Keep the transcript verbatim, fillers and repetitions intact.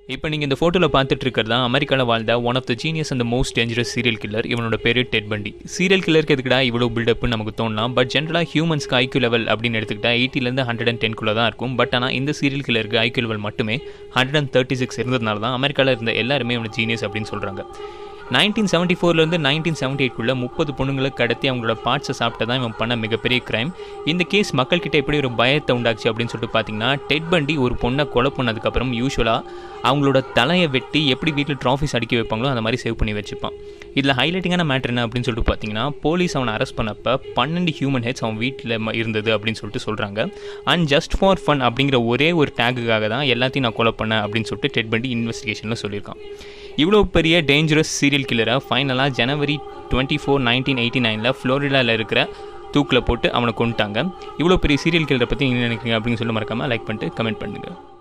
இப்போ நீங்கள் இந்த ஃபோட்டோவில் பார்த்துட்டு இருக்கிறது தான் அமெரிக்காவில் வாழ்ந்த one of the genius and most dangerous serial killer. இவனோட பேர் டெட் பண்டி. சீரியல் கில்லருக்கு எதுக்குடா இவ்வளோ பில்டப்னு நமக்கு தோணலாம். பட் ஜென்ரலாக ஹியூமன்ஸ்க்கு ஐக்யூ லெவல் அப்படின்னு எடுத்துக்கிட்டா எயிட்டிலேருந்து ஹண்ட்ரட் அண்ட் டென்குள்ளே தான் இருக்கும். பட் ஆனால் இந்த சீரியல் கில்லருக்கு ஐக்யூ லெவல் மட்டுமே ஹண்ட்ரட் அண்ட் தேர்ட்டி சிக்ஸ் இருந்ததுனால தான் அமெரிக்காவில் இருந்த எல்லாருமே இவனை ஜீனியஸ் அப்படின்னு சொல்கிறாங்க. நைன்டீன் செவன்ட்டி ஃபோர்லேருந்து நைன்டீன் செவன்ட்டி எயிட்குள்ளே முப்பது பொண்ணுங்களை கடத்தி அவங்களோட பார்ட்ஸை சாப்பிட்டு தான் இவன் பண்ண மிகப்பெரிய கிரைம். இந்த கேஸ் மக்கள்கிட்ட எப்படி ஒரு பயத்தை உண்டாச்சு அப்படின்னு சொல்லிட்டு பார்த்தீங்கன்னா, டெட் பண்டி ஒரு பொண்ணை கொலை பண்ணதுக்கப்புறம் யூஸ்வலாக அவங்களோட தலையை வெட்டி எப்படி வீட்டில் ட்ராஃபிஸ் அடிக்க வைப்பாங்களோ அந்த மாதிரி சேவ் பண்ணி வச்சுப்பான். இதில் ஹைலைட்டிங்கான மேட்ரு என்ன அப்படின்னு சொல்லிட்டு பார்த்தீங்கன்னா, போலீஸ் அவனை அரெஸ்ட் பண்ணப்போ பன்னெண்டு ஹியூமன் ஹெட்ஸ் அவன் வீட்டில் இருந்தது அப்படின்னு சொல்லிட்டு சொல்கிறாங்க. அண்ட் ஜஸ்ட் ஃபார் ஃபன் அப்படிங்கிற ஒரே ஒரு டேங்குக்காக தான் எல்லாத்தையும் நான் கொலை பண்ணேன் அப்படின்னு சொல்லிட்டு டெட் பண்டி இன்வெஸ்டிகேஷனில் சொல்லியிருக்கான். இவ்வளோ பெரிய டேஞ்சரஸ் சீரியல் கில்லரை ஃபைனலாக January twenty four nineteen eighty நைனில் ஃப்ளோரிடாவில் இருக்கிற தூக்கில் போட்டு அவனை கொண்டுட்டாங்க. இவ்வளோ பெரிய சீரியல் கில்லரை பற்றி நீங்கள் நினைக்கிறீங்க அப்படின்னு சொல்லி மறக்காமல் லைக் பண்ணிட்டு கமெண்ட் பண்ணுங்கள்.